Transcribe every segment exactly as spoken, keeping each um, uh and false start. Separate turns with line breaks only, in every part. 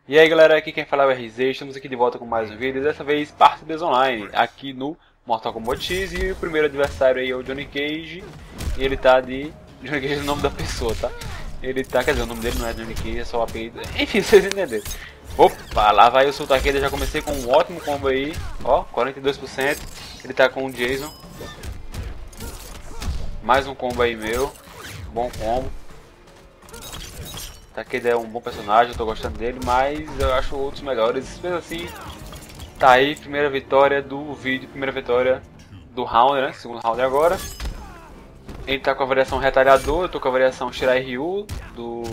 E aí galera, aqui quem fala é o R Z, estamos aqui de volta com mais um vídeo, dessa vez partidas online, aqui no Mortal Kombat X, e o primeiro adversário aí é o Johnny Cage, e ele tá de... Johnny Cage é o nome da pessoa, tá? Ele tá, quer dizer, o nome dele não é Johnny Cage, é só o apelido, enfim, vocês entenderam. Opa, lá vai o Sultaqueda, já comecei com um ótimo combo aí, ó, quarenta e dois por cento, ele tá com o Jason. Mais um combo aí meu, bom combo. Takeda é um bom personagem, eu tô gostando dele, mas eu acho outros melhores. Mesmo assim, tá aí, primeira vitória do vídeo, primeira vitória do round, né? Segundo round agora. Ele tá com a variação retalhador, eu tô com a variação Shirai Ryu do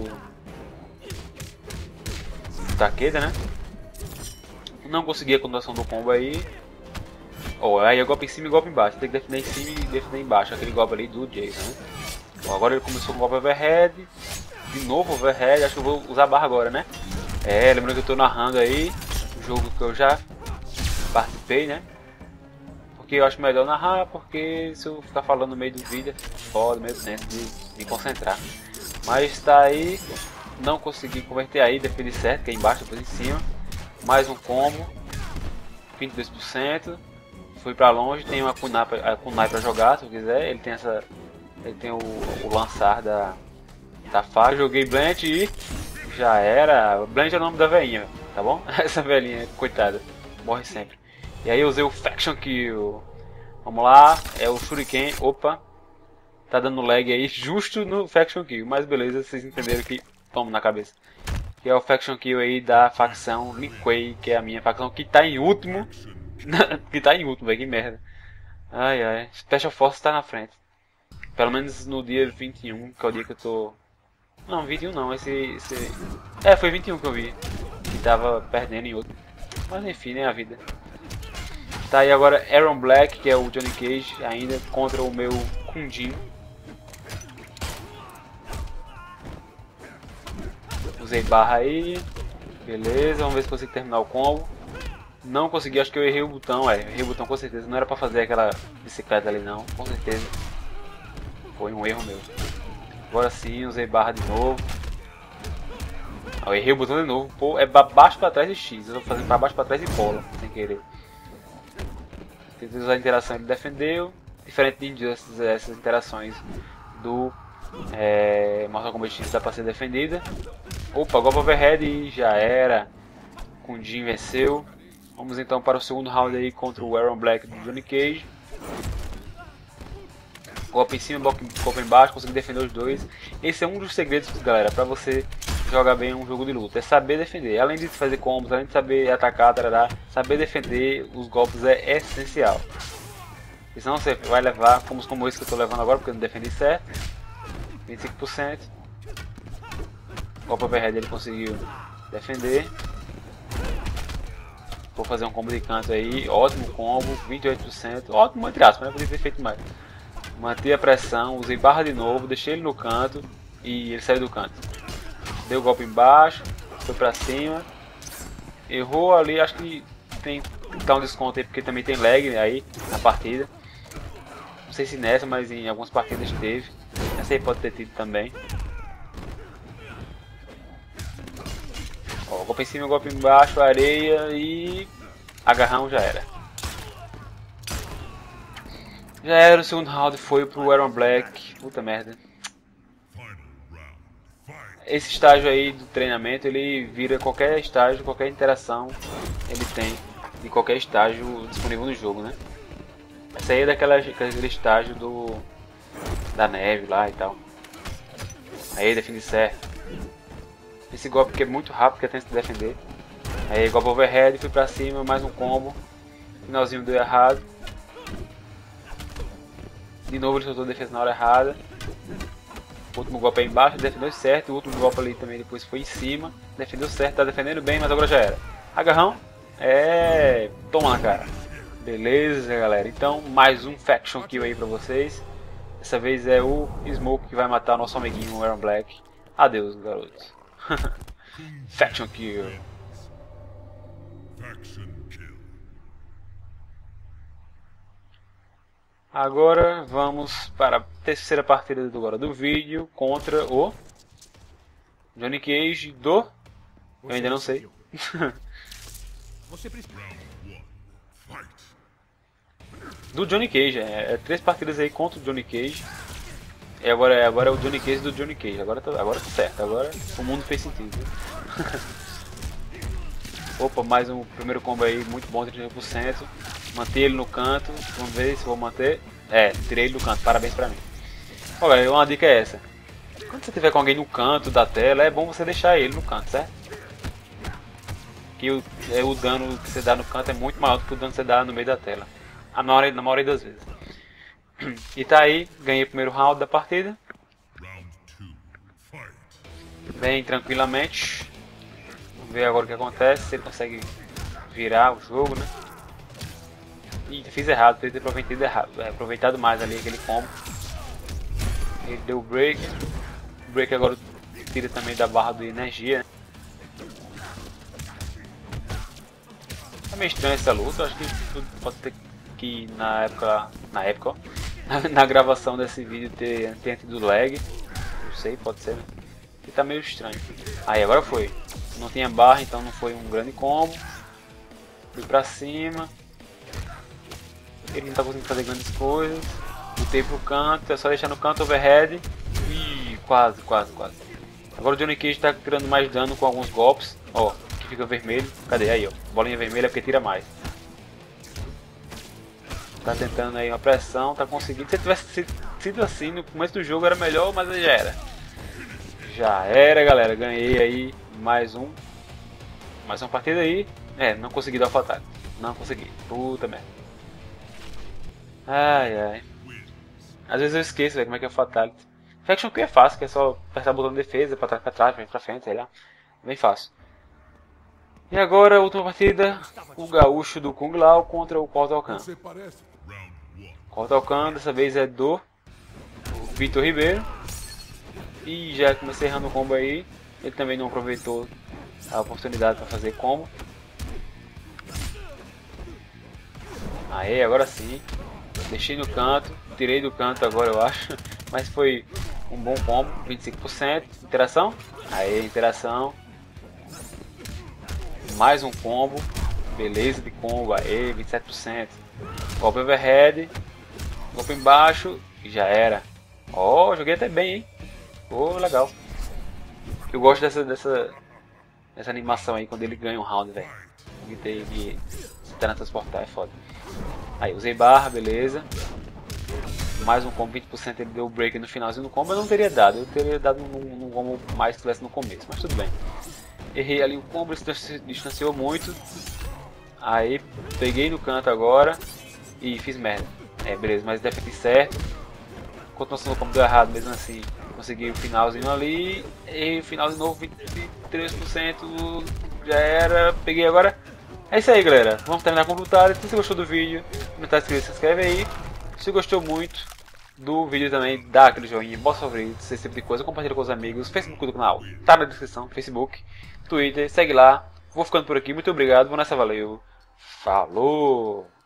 Takeda, né? Não consegui a continuação do combo aí. Oh, aí é golpe em cima e golpe embaixo, tem que defender em cima e defender embaixo, aquele golpe ali do Jason, né? Bom, agora ele começou com o golpe overhead. De novo overhead, acho que eu vou usar a barra agora, né? É, lembrando que eu tô narrando aí um jogo que eu já participei, né? Porque eu acho melhor narrar, porque se eu ficar falando no meio do vídeo, é foda, meio tempo de me concentrar. Mas tá aí, não consegui converter aí, defendi certo, que é embaixo, depois em cima. Mais um combo, vinte e dois por cento. Fui pra longe, tem uma kunai pra, a kunai pra jogar, se eu quiser. Ele tem essa, ele tem o, o lançar da... Tá fácil, joguei Blanche e já era. Blanche é o nome da velhinha, tá bom? Essa velhinha, coitada, morre sempre. E aí eu usei o Faction Kill. Vamos lá, é o Shuriken. Opa, tá dando lag aí justo no Faction Kill, mas beleza, vocês entenderam que toma na cabeça. Que é o Faction Kill aí da facção Lin Kuei, que é a minha facção que tá em último. Que tá em último, velho, que merda. Ai ai, Special Force tá na frente. Pelo menos no dia vinte e um, que é o dia que eu tô. Não, vinte e um não, esse, esse... É, foi vinte e um que eu vi. Que tava perdendo em outro. Mas enfim, né, a vida. Tá aí agora Aaron Black, que é o Johnny Cage, ainda contra o meu Kundin. Usei barra aí. Beleza, vamos ver se consigo terminar o combo. Não consegui, acho que eu errei o botão, é, errei o botão com certeza. Não era pra fazer aquela bicicleta ali não, com certeza. Foi um erro meu. Agora sim, usei barra de novo. Eu errei o botão de novo. Pô, é pra baixo pra trás de X. Eu vou fazer pra baixo pra trás e bola, sem querer. Tentei usar a interação, ele defendeu. Diferente de Injustice, essas interações do é, Mortal Kombat X dá pra ser defendida. Opa, golpe overhead e já era. Kundin venceu. Vamos então para o segundo round aí contra o Aaron Black do Johnny Cage. Golpe em cima, golpe embaixo, conseguir defender os dois. Esse é um dos segredos, galera, para você jogar bem um jogo de luta. É saber defender. Além de fazer combos, além de saber atacar, tarará, saber defender os golpes é essencial. Porque senão você vai levar combos como esse que eu estou levando agora, porque eu não defendi certo. vinte e cinco por cento. Golpe overhead ele conseguiu defender. Vou fazer um combo de canto aí. Ótimo combo, vinte e oito por cento. Ótimo, entre aspas, né? Podia ter feito mais. Mantive a pressão, usei barra de novo, deixei ele no canto e ele saiu do canto. Deu o golpe embaixo, foi pra cima. Errou ali, acho que tem que dar um desconto aí porque também tem lag aí na partida. Não sei se nessa, mas em algumas partidas teve. Essa aí pode ter tido também. Ó, golpe em cima, golpe embaixo, areia e agarrão já era. Já era, o segundo round foi pro Aaron Black. Puta merda. Esse estágio aí do treinamento, ele vira qualquer estágio, qualquer interação ele tem de qualquer estágio disponível no jogo, né? Essa aí é daquela, daquele estágio do da neve lá e tal. Aí defende certo. Esse golpe que é muito rápido, que é tenso de defender. Aí golpe overhead, fui pra cima, mais um combo. Finalzinho deu errado. De novo ele soltou a defesa na hora errada. O último golpe aí embaixo, defendeu certo. O último golpe ali também depois foi em cima. Defendeu certo, tá defendendo bem, mas agora já era. Agarrão. É... Toma na cara. Beleza, galera. Então, mais um Faction Kill aí pra vocês. Dessa vez é o Smoke que vai matar o nosso amiguinho, o Aaron Black. Adeus, garotos. Faction Kill. Agora vamos para a terceira partida do, agora do vídeo contra o Johnny Cage do... Eu ainda não sei.
Você precisa...
Do Johnny Cage, é, é três partidas aí contra o Johnny Cage. E agora é, agora é o Johnny Cage do Johnny Cage. Agora tá, agora tá certo, agora o mundo fez sentido. Opa, mais um primeiro combo aí, muito bom, trinta por cento. Manter ele no canto, vamos ver se vou manter. É, tirei ele do canto, parabéns pra mim. Olha, uma dica é essa. Quando você tiver com alguém no canto da tela, é bom você deixar ele no canto, certo? Que o, é, o dano que você dá no canto é muito maior do que o dano que você dá no meio da tela. A maioria, na maioria das vezes. E tá aí, ganhei o primeiro round da partida. Bem tranquilamente. Vamos ver agora o que acontece, se ele consegue virar o jogo, né? Ih, fiz errado, poderia ter aproveitado, errado, é, aproveitado mais ali aquele combo. Ele deu o break. O break agora tira também da barra de energia. É meio estranho essa luta, acho que pode ter que na época. Na época, ó, na, na gravação desse vídeo ter, ter tido lag. Não sei, pode ser, né? E tá meio estranho. Aí agora foi. Não tinha barra, então não foi um grande combo. Fui pra cima. Ele não tá conseguindo fazer grandes coisas. Botei pro canto, é só deixar no canto overhead. Ih, quase, quase, quase. Agora o Johnny Cage tá tirando mais dano com alguns golpes. Ó, que fica vermelho. Cadê? Aí, ó. Bolinha vermelha porque tira mais. Tá tentando aí uma pressão, tá conseguindo. Se tivesse sido assim no começo do jogo era melhor, mas já era. Já era, galera. Ganhei aí mais um. Mais uma partida aí. É, não consegui dar o fatality. Não consegui. Puta merda. Ai, ai. Às vezes eu esqueço, véio, como é que é o fatality. Faction Q é fácil, que é só apertar o botão de defesa, pra trás, pra trás, pra, pra frente, sei lá. Bem fácil. E agora a última partida, o gaúcho do Kung Lao contra o Portal Khan. Portal Khan dessa vez é do Vitor Ribeiro. E já comecei errando o combo aí. Ele também não aproveitou a oportunidade para fazer combo. Aê, agora sim. Deixei no canto, tirei do canto agora eu acho. Mas foi um bom combo, vinte e cinco por cento. Interação? Aê, interação. Mais um combo. Beleza de combo, aê, vinte e sete por cento. Golpe overhead. Golpe embaixo e já era. Ó, oh, joguei até bem, hein? Oh, legal. Eu gosto dessa, dessa, dessa animação aí quando ele ganha um round, velho. De, de se teletransportar, é foda. Aí, usei barra, beleza. Mais um combo, vinte por cento ele deu o break no finalzinho do combo. Eu não teria dado, eu teria dado num, num combo mais que tivesse no começo, mas tudo bem. Errei ali o combo, ele se distanciou muito. Aí, peguei no canto agora e fiz merda. É, beleza, mas deve ter certo. Continuação do combo deu errado, mesmo assim. Consegui o finalzinho ali. E o final de novo, vinte e três por cento. Já era. Peguei agora. É isso aí, galera. Vamos terminar com o lutar. Se você gostou do vídeo, não está inscrito, se inscreve aí. Se gostou muito do vídeo também, dá aquele joinha, bota favoritos, esse tipo de coisa. Compartilha com os amigos. Facebook do canal tá na descrição. Facebook, Twitter, segue lá. Vou ficando por aqui. Muito obrigado. Vou nessa, valeu. Falou!